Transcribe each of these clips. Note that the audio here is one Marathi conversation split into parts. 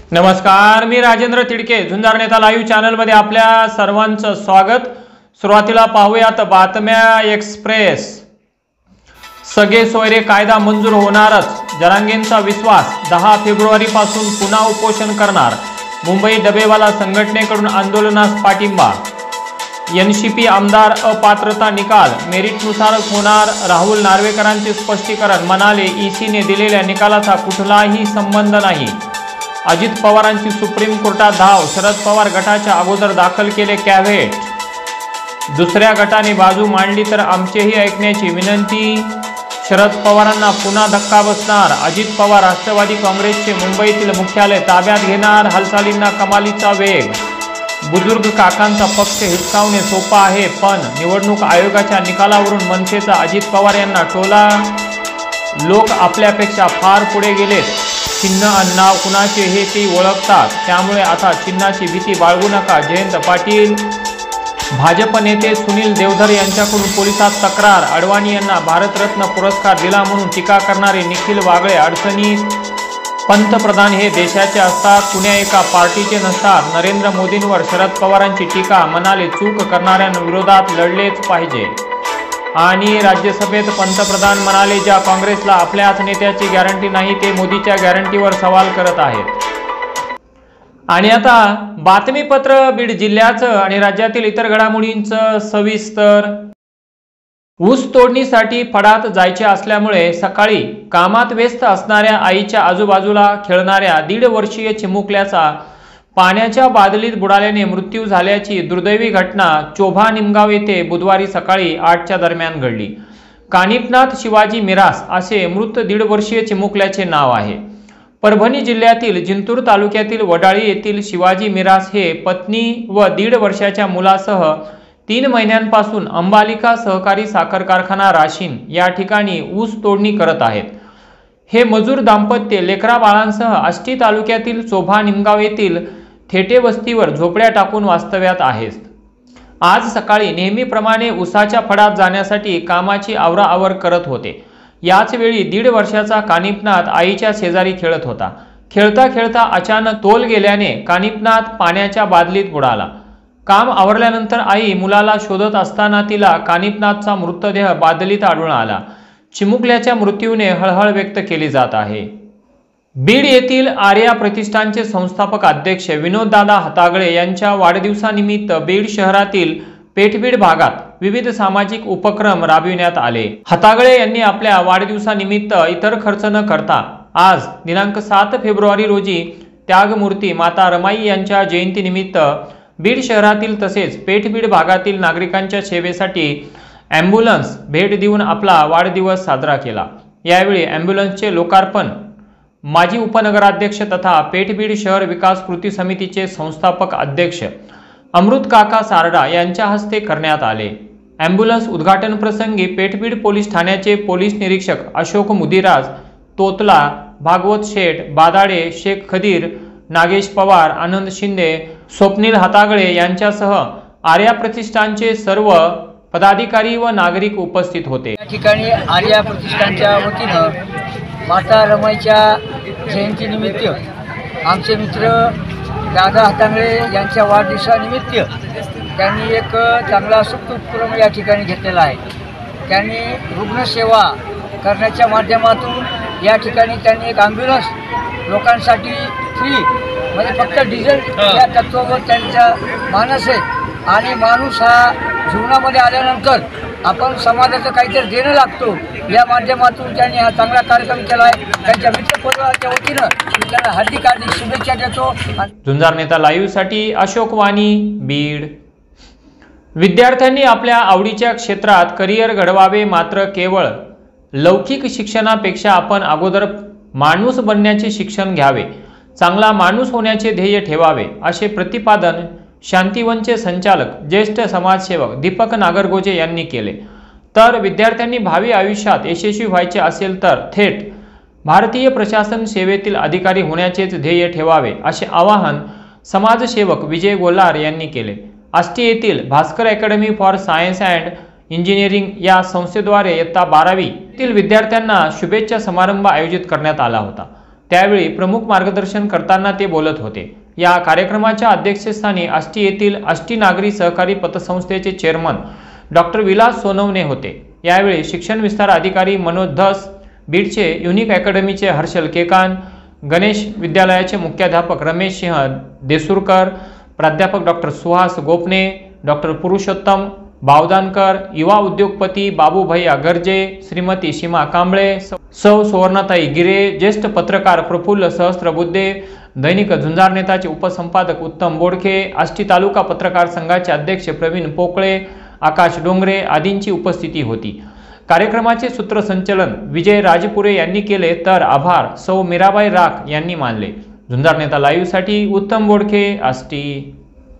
नमस्कार, मी राजेंद्र तिडके, झुंजार नेता लाईव्ह चॅनलमध्ये आपल्या सर्वांचं स्वागत। सुरुवातीला पाहूयात बातम्या एक्सप्रेस। सगळे सोयरे कायदा मंजूर होणारच, जरांगेंचा विश्वास। 10 फेब्रुवारीपासून पुन्हा उपोषण करणार। मुंबई डबेवाला संघटनेकडून आंदोलनास पाठिंबा। एनसीपी आमदार अपात्रता निकाल मेरिटनुसारच होणार। राहुल नार्वेकरांचे स्पष्टीकरण, म्हणाले ईसीने दिलेल्या निकालाचा कुठलाही संबंध नाही। अजित पवारांची सुप्रीम कोर्टात धाव, शरद पवार गटाच्या अगोदर दाखल केले कॅव्हेट। दुसऱ्या गटाने बाजू मांडली तर आमचेही ऐकण्याची विनंती। शरद पवारांना पुन्हा धक्का बसणार। अजित पवार राष्ट्रवादी काँग्रेसचे मुंबईतील मुख्यालय ताब्यात घेणार। हालचालींना कमालीचा वेग। बुजुर्ग काकांचा पक्ष हिसकावणे सोपा आहे, पण निवडणूक आयोगाच्या निकालावरून मनसेचा अजित पवार यांना टोला। लोक आपल्यापेक्षा फार पुढे गेलेत। चिन्ह आणि नाव कुणाचे हे ते ओळखतात, त्यामुळे आता चिन्हाची भीती बाळगू नका। जयंत पाटील। भाजप नेते सुनील देवधर यांच्याकडून पोलिसात तक्रार। अडवाणी यांना भारतरत्न पुरस्कार दिला म्हणून टीका करणारे निखिल वागळे अडचणीत। पंतप्रधान हे देशाचे असतात, कुण्या एका पार्टीचे नसतात। नरेंद्र मोदींवर शरद पवारांची टीका, म्हणाले चूक करणाऱ्यांविरोधात लढलेच पाहिजे। आणि राज्यसभेत पंतप्रधान म्हणाले, ज्या काँग्रेसला आपल्याच नेत्याची गॅरंटी नाही ते मोदीच्या गॅरंटीवर सवाल करत आहेत। आणि आता बातमीपत्र बीड जिल्ह्याचं आणि राज्यातील इतर घडामोडींचं सविस्तर। ऊस तोडणीसाठी फडात जायचे असल्यामुळे सकाळी कामात व्यस्त असणाऱ्या आईच्या आजूबाजूला खेळणाऱ्या 1.5 वर्षीय चिमुकल्याचा पाण्याच्या बादलीत बुडाल्याने मृत्यू झाल्याची दुर्दैवी घटना चोभा निमगाव येथे बुधवारी सकाळी 8च्या दरम्यान घडली। कानिपनाथ शिवाजी मिरास असे मृत 1.5 वर्षीय चिमुकल्याचे नाव आहे। परभणी जिल्ह्यातील जिंतूर तालुक्यातील वडाळी येथील शिवाजी मिरास हे पत्नी व 1.5 वर्षाच्या मुलासह 3 महिन्यांपासून अंबालिका सहकारी साखर कारखाना राशीन या ठिकाणी ऊस तोडणी करत आहेत। हे मजूर दाम्पत्य लेकरा बाळांसह आष्टी तालुक्यातील चोभा निमगाव येथील थेटे वस्तीवर झोपड्या टाकून वास्तव्यात आहेत। आज सकाळी नेहमीप्रमाणे ऊसाच्या फडात जाण्यासाठी कामाची आवराआवर करत होते। याच वेळी 1.5 वर्षाचा कानिपनाथ आईच्या शेजारी खेळत होता। खेळता खेळता अचानक तोल गेल्याने कानिपनाथ पाण्याच्या बादलीत बुडाला। काम आवरल्यानंतर आई मुलाला शोधत असताना तिला कानिपनाथचा मृतदेह बादलीत आढळून आला। चिमुकल्याच्या मृत्यूने हळहळ व्यक्त केली जात आहे। बीड येथील आर्या प्रतिष्ठानचे संस्थापक अध्यक्ष विनोददादा हतागळे यांच्या वाढदिवसानिमित्त बीड शहरातील पेठबीड भागात विविध सामाजिक उपक्रम राबविण्यात आले। हतागळे यांनी आपल्या वाढदिवसानिमित्त इतर खर्च न करता आज दिनांक 7 फेब्रुवारी रोजी त्यागमूर्ती माता रमाई यांच्या जयंतीनिमित्त बीड शहरातील तसेच पेठबीड भागातील नागरिकांच्या सेवेसाठी ॲम्ब्युलन्स भेट देऊन आपला वाढदिवस साजरा केला। यावेळी ॲम्ब्युलन्सचे लोकार्पण माजी उपनगराध्यक्ष तथा पेठबीड शहर विकास कृती समितीचे संस्थापक अध्यक्ष अमृत काका सारडा यांच्या हस्ते करण्यात आले। ॲम्ब्युलन्स उद्घाटन प्रसंगी पेठबीड पोलीस ठाण्याचे पोलीस निरीक्षक अशोक मुदिराज, तोतला, भागवत शेठ, बादाडे, शेख खदीर, नागेश पवार, आनंद शिंदे, स्वप्नील हतागळे यांच्यासह आर्या प्रतिष्ठानचे सर्व पदाधिकारी व नागरिक उपस्थित होते। या ठिकाणी आर्या प्रतिष्ठानच्या वतीनं माता रमाईच्या जयंतीनिमित्त आमचे मित्र दादा हतांगळे यांच्या वाढदिवसानिमित्त त्यांनी एक चांगला सुख उपक्रम या ठिकाणी घेतलेला आहे। त्यांनी रुग्णसेवा करण्याच्या माध्यमातून या ठिकाणी त्यांनी एक ॲम्ब्युलन्स लोकांसाठी फ्री, म्हणजे फक्त डिझेल या तत्वावर त्यांचा मानस आहे। आणि माणूस हा जीवनामध्ये आल्यानंतर आपण समाजाचं काहीतरी देणं लागतो, या माध्यमातून त्यांनी हा चांगला कार्यक्रम केला आहे। त्यांच्या मित्रपरिवाराच्या वतीनं मी त्यांना हार्दिक शुभेच्छा देतो। झुंजार नेता लाईव्ह साठी अशोक वाणी, बीड। विद्यार्थ्यांनी आपल्या आवडीच्या क्षेत्रात करिअर घडवावे, मात्र केवळ लौकिक शिक्षणापेक्षा आपण अगोदर माणूस बनण्याचे शिक्षण घ्यावे, चांगला माणूस होण्याचे ध्येय ठेवावे, असे प्रतिपादन शांतिवनचे संचालक ज्येष्ठ समाजसेवक दीपक नागरगोजे यांनी केले। तर विद्यार्थ्यांनी भावी आयुष्यात यशस्वी व्हायचे असेल तर थेट भारतीय प्रशासन सेवेतील अधिकारी होण्याचेच ध्येय ठेवावे, असे आवाहन समाजसेवक विजय गोलार यांनी केले। आष्टी येथील Bhaskar academy for science and engineering या संस्थेद्वारे इयत्ता 12वी तील विद्यार्थ्यांना शुभेच्छा समारंभ आयोजित करण्यात आला होता। त्यावेळी प्रमुख मार्गदर्शन करताना ते बोलत होते। या कार्यक्रमाच्या अध्यक्षस्थानी आष्टी येथील आष्टी नागरी सहकारी पतसंस्थेचे चेअरमन डॉक्टर विलास सोनवणे होते। यावेळी शिक्षण विस्तार अधिकारी मनोज धस, बीडचे युनिक अकॅडमीचे हर्षल केकान, गणेश विद्यालयाचे मुख्याध्यापक रमेश सिंह देसुरकर, प्राध्यापक डॉक्टर सुहास गोपने, डॉक्टर पुरुषोत्तम बावदानकर, युवा उद्योगपती बाबूभाई गर्जे, श्रीमती सीमा कांबळे, सौ सुवर्णाताई गिरे, ज्येष्ठ पत्रकार प्रफुल्ल सहस्त्रबुद्धे, दैनिक झुंजार नेताचे उपसंपादक उत्तम बोडखे, आष्टी तालुका पत्रकार संघाचे अध्यक्ष प्रवीण पोकळे, आकाश डोंगरे आदींची उपस्थिती होती। कार्यक्रमाचे सूत्रसंचालन विजय राजपुरे यांनी केले तर आभार सौ मीराबाई राख यांनी मानले। झुंजार नेता लाईव्ह साठी उत्तम बोडखे, आष्टी।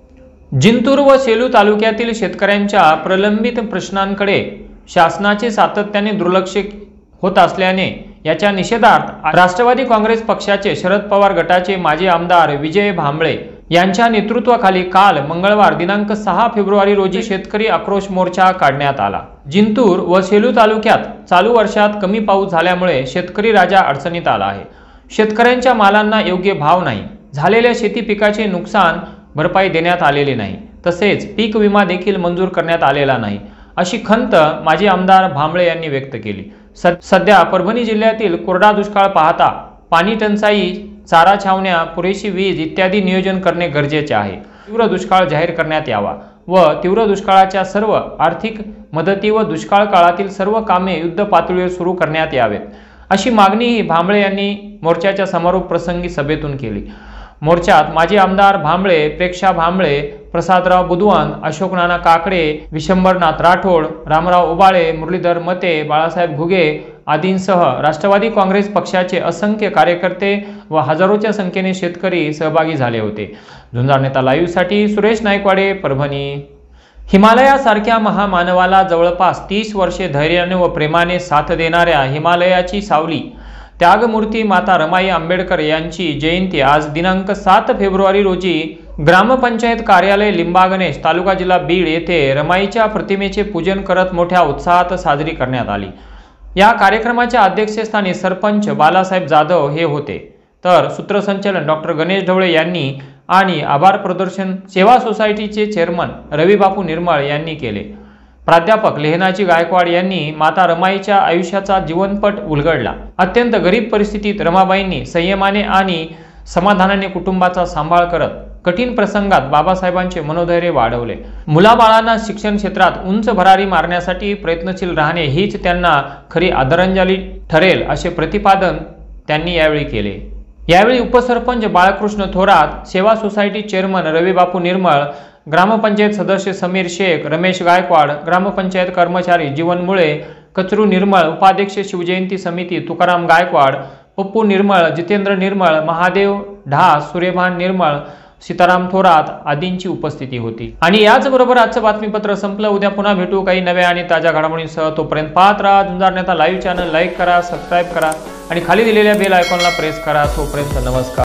जिंतूर व सेलू तालुक्यातील शेतकऱ्यांच्या प्रलंबित प्रश्नांकडे शासनाचे सातत्याने दुर्लक्ष होत असल्याने याच्या निषेधार्थ राष्ट्रवादी काँग्रेस पक्षाचे शरद पवार गटाचे माजी आमदार विजय भांबळे यांच्या नेतृत्वाखाली काल मंगळवार दिनांक 6 फेब्रुवारी रोजी शेतकरी आक्रोश मोर्चा काढण्यात आला। जिंतूर व सेलू तालुक्यात चालू वर्षात कमी पाऊस झाल्यामुळे शेतकरी राजा अडचणीत आला आहे। शेतकऱ्यांच्या मालांना योग्य भाव नाही, झालेल्या शेती पिकाचे नुकसान भरपाई देण्यात आलेली नाही, तसेच पीक विमा देखील मंजूर करण्यात आलेला नाही, अशी खंत माजी आमदार भांबळे यांनी व्यक्त केली। सध्या परभणी जिल्ह्यातील कोरडा दुष्काळ पाहता पाणी टंचाई, चारा छावण्या, पुरेशी वीज इत्यादी नियोजन करणे गरजेचे आहे। तीव्र दुष्काळ जाहीर करण्यात यावा व तीव्र दुष्काळाच्या सर्व आर्थिक मदती व दुष्काळ काळातील सर्व कामे युद्ध पातळीवर सुरू करण्यात यावेत, अशी मागणीही भांबळे यांनी मोर्चाच्या समारोप प्रसंगी सभेतून केली। मोर्चात माजी आमदार भांबळे, प्रेक्षा भांबळे, प्रसादराव बुधवान, अशोक नाना काकडे, विशंबरनाथ राठोड, रामराव उबाळे, मुरलीधर मते, बाळासाहेब घुगे आदींसह राष्ट्रवादी काँग्रेस पक्षाचे असंख्य कार्यकर्ते व हजारोच्या संख्येने शेतकरी सहभागी झाले होते। झुंजार नेता लाईव्ह साठी सुरेश नाईकवाडे, परभणी। हिमालयासारख्या महामानवाला जवळपास 30 वर्षे धैर्याने व प्रेमाने साथ देणाऱ्या हिमालयाची सावली त्यागमूर्ती माता रमाई आंबेडकर यांची जयंती आज दिनांक 7 फेब्रुवारी रोजी ग्रामपंचायत कार्यालय लिंबागणेश, तालुका जिल्हा बीड येथे रमाईच्या प्रतिमेचे पूजन करत मोठ्या उत्साहात साजरी करण्यात आली। या कार्यक्रमाच्या अध्यक्षस्थानी सरपंच बालासाहेब जाधव हे होते, तर सूत्रसंचालन डॉक्टर गणेश ढवळे यांनी आणि आभार प्रदर्शन सेवा सोसायटीचे चेअरमन रविबापू निर्मळ यांनी केले। प्राध्यापक लेहनाजी गायकवाड यांनी माता रमाईच्या आयुष्याचा जीवनपट उलगडला। अत्यंत गरीब परिस्थितीत रमाबाईंनी संयमाने आणि समाधानाने कुटुंबाचा सांभाळ करत कठीण प्रसंगात बाबासाहेबांचे मनोधैर्य वाढवले। मुलाबाळांना शिक्षण क्षेत्रात उंच भरारी मारण्यासाठी प्रयत्नशील राहणे हीच त्यांना खरी आदरांजली ठरेल, असे प्रतिपादन त्यांनी यावेळी केले। यावेळी उपसरपंच बाळकृष्ण थोरात, सेवा सोसायटी चेअरमन रविबापू निर्मळ, ग्रामपंचायत सदस्य समीर शेख, रमेश गायकवाड, ग्रामपंचायत कर्मचारी जीवन मुळे, कचरू निर्मळ, उपाध्यक्ष शिवजयंती समिती तुकाराम गायकवाड, पप्पू निर्मळ, जितेंद्र निर्मळ, महादेव ढास, सूर्यभान निर्मळ, सीताराम थोरात आदींची उपस्थिती होती। आणि याचबरोबर आजचं बातमीपत्र संपलं। उद्या पुन्हा भेटू काही नव्या आणि ताज्या घडामोडींसह। तोपर्यंत पाहत राहा Zunjar Neta live channel, like करा, सबस्क्राईब करा आणि खाली दिलेल्या बेल आयकॉनला प्रेस करा। तोपर्यंत नमस्कार।